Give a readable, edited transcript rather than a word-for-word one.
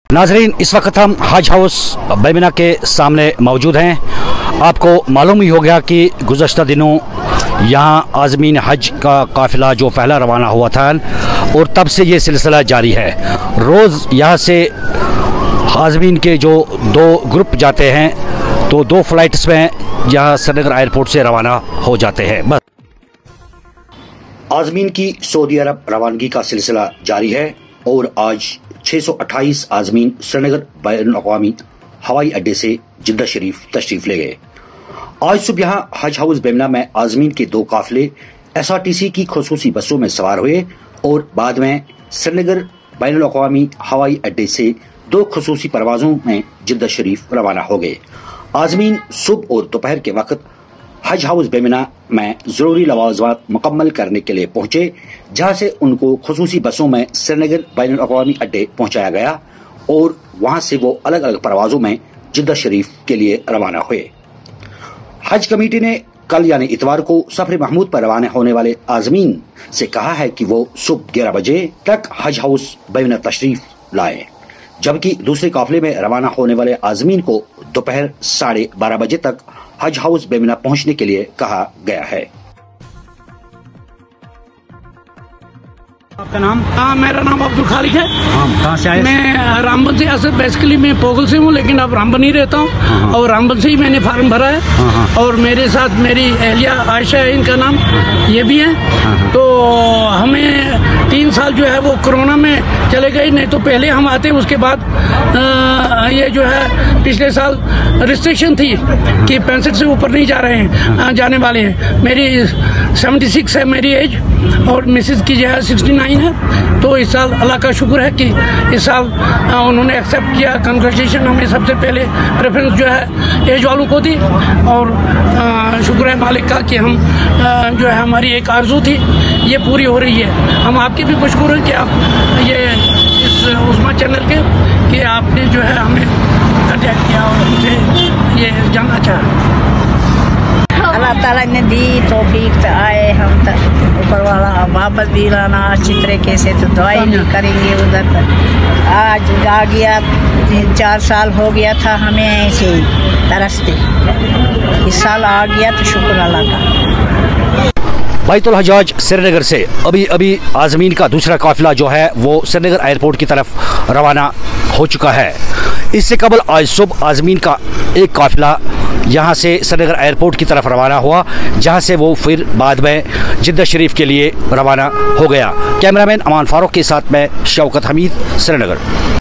नाजरीन, इस वक्त हम हज हाउस बेमिना के सामने मौजूद हैं। आपको मालूम ही हो गया कि गुज़श्ता दिनों यहाँ आज़मीन हज का काफ़िला जो पहला रवाना हुआ था और तब से ये सिलसिला जारी है। रोज़ यहाँ से आज़मीन के जो दो ग्रुप जाते हैं तो दो फ़्लाइट्स में यहाँ श्रीनगर एयरपोर्ट से रवाना हो जाते हैं। बस आज़मीन की सऊदी अरब रवानगी का सिलसिला जारी है और आज 628 आज़मीन श्रीनगर बैनुल-अक़वामी हवाई अड्डे से जिद्दा शरीफ तशरीफ ले गए। आज सुबह यहाँ हज हाउस बेमिना में आज़मीन के दो काफिले SRTC की खुसूसी बसों में सवार हुए और बाद में श्रीनगर बैनुल-अक़वामी हवाई अड्डे से दो खुसूसी परवाजों में जिद्दा शरीफ रवाना हो गए। आज़मीन सुबह और दोपहर के वक्त हज हाउस बेमिना में जरूरी लवाज़मात मुकम्मल करने के लिए पहुंचे, जहां से उनको खुसूसी बसों में श्रीनगर बैनुल-अक़वामी अड्डे पहुंचाया गया और वहां से वो अलग अलग परवाजों में जिद्दा शरीफ के लिए रवाना हुए। हज कमेटी ने कल यानी इतवार को सफर महमूद पर रवाना होने वाले आज़मीन से कहा है कि वो सुबह 11 बजे तक हज हाउस बेमिना तशरीफ लाए, जबकि दूसरे काफिले में रवाना होने वाले आज़मीन को दोपहर 12:30 बजे तक हज हाउस बेमिना पहुंचने के लिए कहा गया है। आपका नाम? हाँ, मेरा नाम अब्दुल खालिक है। कहाँ से आए? मैं रामबन से, ऐसे बेसिकली मैं पोगल से हूँ, लेकिन अब रामबन ही रहता हूँ और रामबन से ही मैंने फार्म भरा है। और मेरे साथ मेरी अहलिया आयशा है, इनका नाम, ये भी है। तो हमें 3 साल जो है वो कोरोना में चले गए, नहीं तो पहले हम आते, उसके बाद ये जो है पिछले साल रिस्ट्रिक्शन थी कि 65 से ऊपर नहीं जा रहे हैं, जाने वाले हैं। मेरी 76 है मेरी एज और मिसेज की जो है 69 है। तो इस साल अल्लाह का शुक्र है कि इस साल उन्होंने एक्सेप्ट किया। कंग्रेचुलेशन हमें सबसे पहले प्रेफरेंस जो है एज वालों को दी और शुक्र है मालिक का कि हम जो है हमारी एक आरजू थी ये पूरी हो रही है। हम आपके भी मशहूर हैं कि आप ये इस उस्मा चैनल के कि आपने जो है हमें कांटेक्ट किया और हमसे ये जानना चाहा। अल्लाह ताला ने दी तौफीक तो आए हम तक, ऊपर वाला वापस भी लाना अच्छी तरीके से, तो दुआई भी करेंगे उधर तक। आज आ गया, 3-4 साल हो गया था हमें ऐसे ही तरसते, इस साल आ गया तो शुक्र अल्लाह का। बैतुल हजाज श्रीनगर से अभी आज़मीन का दूसरा काफिला जो है वो श्रीनगर एयरपोर्ट की तरफ रवाना हो चुका है। इससे कबल आज सुबह आज़मीन का एक काफिला यहाँ से श्रीनगर एयरपोर्ट की तरफ रवाना हुआ, जहाँ से वो फिर बाद में जिद्दा शरीफ के लिए रवाना हो गया। कैमरामैन अमान फारूक के साथ मैं शौकत हमीद, श्रीनगर।